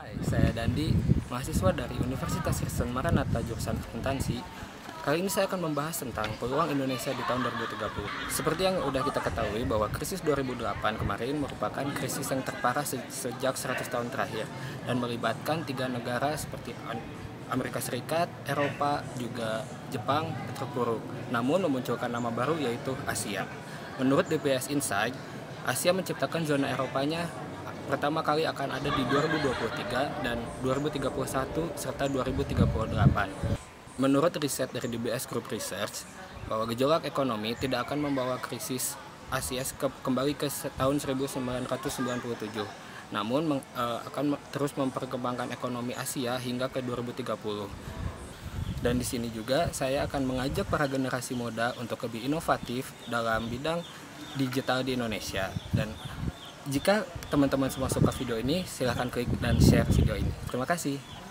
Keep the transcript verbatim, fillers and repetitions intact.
Hai, saya Dandi, mahasiswa dari Universitas Kristen Maranatha jurusan akuntansi. Kali ini saya akan membahas tentang peluang Indonesia di tahun dua ribu tiga puluh. Seperti yang sudah kita ketahui bahwa krisis dua ribu delapan kemarin merupakan krisis yang terparah se sejak seratus tahun terakhir dan melibatkan tiga negara seperti Amerika Serikat, Eropa, juga Jepang terpuruk. Namun memunculkan nama baru yaitu Asia. Menurut D P S Insight, Asia menciptakan zona Eropanya pertama kali akan ada di dua ribu dua puluh tiga dan dua ribu tiga puluh satu serta dua ribu tiga puluh delapan. Menurut riset dari D B S Group Research, bahwa gejolak ekonomi tidak akan membawa krisis Asia ke, kembali ke tahun seribu sembilan ratus sembilan puluh tujuh, namun meng, uh, akan terus memperkembangkan ekonomi Asia hingga ke dua ribu tiga puluh. Dan di sini juga saya akan mengajak para generasi muda untuk lebih inovatif dalam bidang digital di Indonesia. Dan jika teman-teman semua suka video ini, silahkan klik dan share video ini. Terima kasih.